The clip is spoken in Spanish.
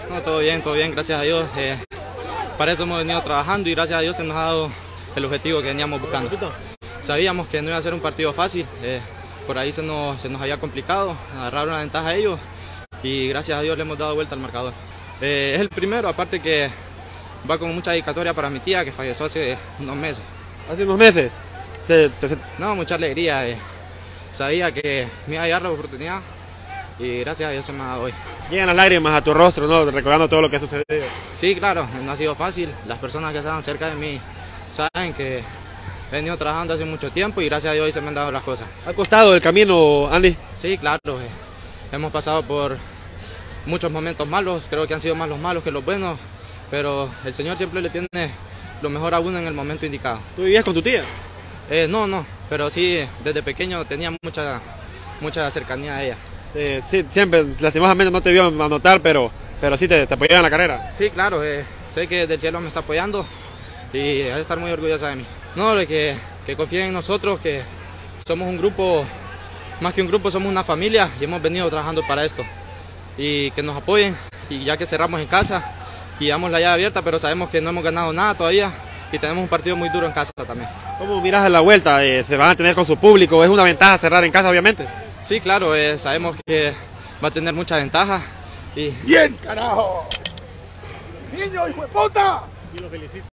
No, todo bien, gracias a Dios. Para eso hemos venido trabajando y gracias a Dios se nos ha dado el objetivo que veníamos buscando. Sabíamos que no iba a ser un partido fácil, por ahí se nos había complicado, agarraron la ventaja a ellos y gracias a Dios le hemos dado vuelta al marcador. Es el primero, aparte que va con mucha dedicatoria para mi tía que falleció hace unos meses. ¿Hace unos meses? No, mucha alegría, sabía que me iba a llegar la oportunidad y gracias a Dios se me ha dado hoy. Llegan las lágrimas a tu rostro, ¿no? Recordando todo lo que ha sucedido. Sí, claro, no ha sido fácil. Las personas que estaban cerca de mí saben que he venido trabajando hace mucho tiempo y gracias a Dios hoy se me han dado las cosas. ¿Ha costado el camino, Andy? Sí, claro. Hemos pasado por muchos momentos malos, creo que han sido más los malos que los buenos, pero el Señor siempre le tiene lo mejor a uno en el momento indicado. ¿Tú vivías con tu tía? No, pero sí, desde pequeño tenía mucha cercanía a ella. Sí, siempre, lastimosamente no te vio anotar, pero sí te apoyaba en la carrera. Sí, claro, sé que del cielo me está apoyando y debe estar muy orgullosa de mí. No, que confíen en nosotros, que somos un grupo, más que un grupo, somos una familia y hemos venido trabajando para esto. Y que nos apoyen, y ya que cerramos en casa y damos la llave abierta, pero sabemos que no hemos ganado nada todavía y tenemos un partido muy duro en casa también. ¿Cómo miras a la vuelta? ¿Se van a tener con su público? ¿Es una ventaja cerrar en casa, obviamente? Sí, claro, sabemos que va a tener mucha ventaja. ¡Bien, carajo! ¡Niño, hijo de puta! Y lo felicito.